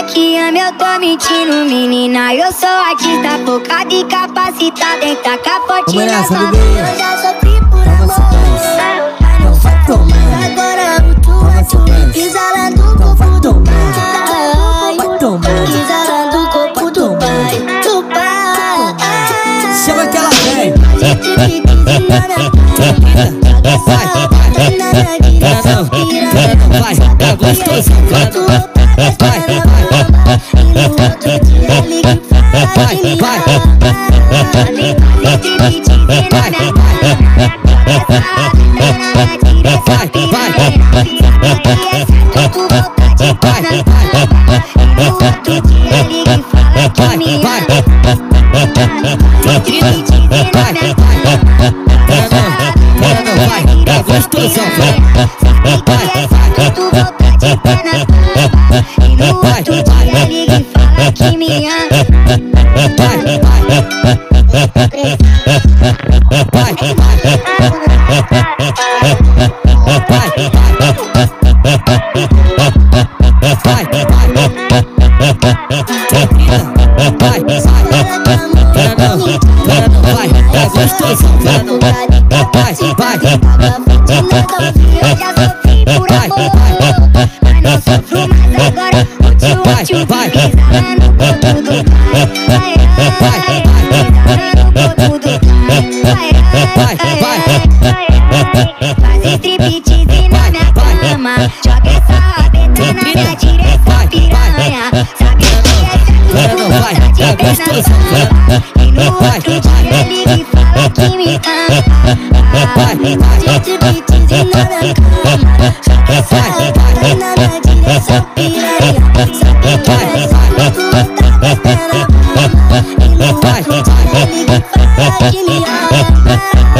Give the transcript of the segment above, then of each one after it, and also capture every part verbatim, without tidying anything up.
que ama, eu tô mentindo, menina. Eu sou artista, focada e capacitada em tacar forte na sua vida. Eu já sofri por amor, mas não sofro mais. Agora o tua tu pisa lá do corpo do pai, pisa lá do corpo do pai, do pai. Chama que ela vem. Vai, tá gostoso. Vai, vai, vai. Tá gostoso. E no outro dia liga e fala que me ama. Tá gostoso. Vai, vai. Eu já sofri por amor, mas não sofro mais agora. O tio, Vai, vai. pisa lá no corpo do pai. Vai, vai, pisa lá no corpo do pai. Vai, vai. Faz striptease na minha cama, joga essa rabeta na minha direção, piranha. Sabe que essa é tua vontade, Tá gostoso. e no outro dia liga e fala que me ama. Faz striptease na minha cama, joga essa rabeta na minha direção, piranha. Sabe que essa é tua vontade, e no outro dia liga e fala que me ama.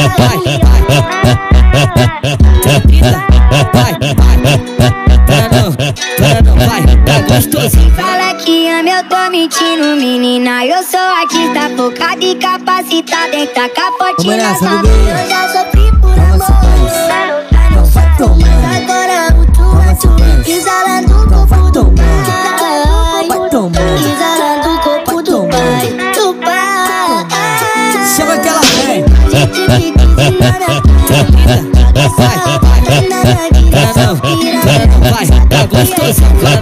Tá gostoso. Fala que ama, eu tô mentindo, menina. Eu sou artista, focada e capacitada em tacar forte na sua vida. Eu já sofri por amor, mas não sofro mais. Agora o tua tu pisa lá do corpo do pai, pisa lá do corpo do pai, do pai. Chama que ela vem. Vai, tá gostoso.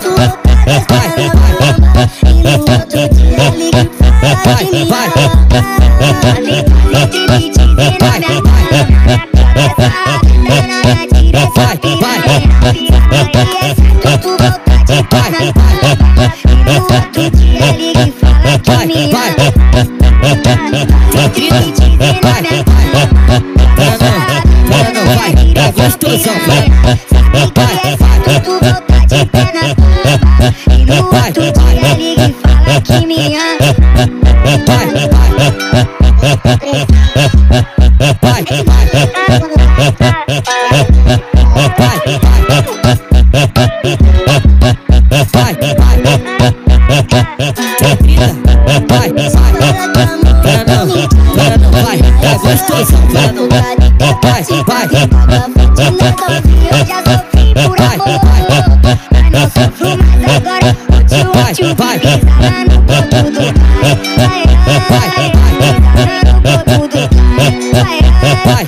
E no outro dia liga e fala que me Vai, tá gostoso. E no outro dia liga e fala que me ama. Vai, tá gostoso. Vai, Eu já sofri por amor, mas não sofro mais agora. O tio, vai. pisa lá no corpo do pai. Vai, vai, pisa lá no corpo do pai.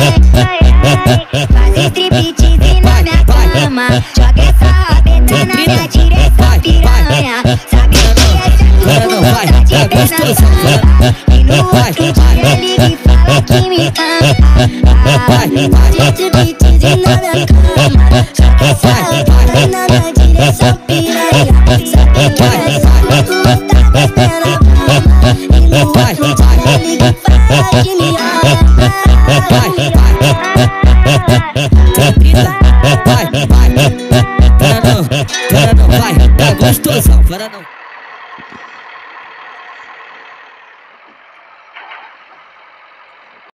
Faz striptease na minha cama, joga essa rabeta na minha direção, piranha. Sabe que essa é tua vontade, Tá gostoso. e no outro dia liga e fala que me ama. Faz striptease na minha cama, joga essa rabeta na minha direção, piranha. Sabe que essa é tua vontade, e no outro dia liga e fala que me ama. Vai, vai. Vai, tá gostoso.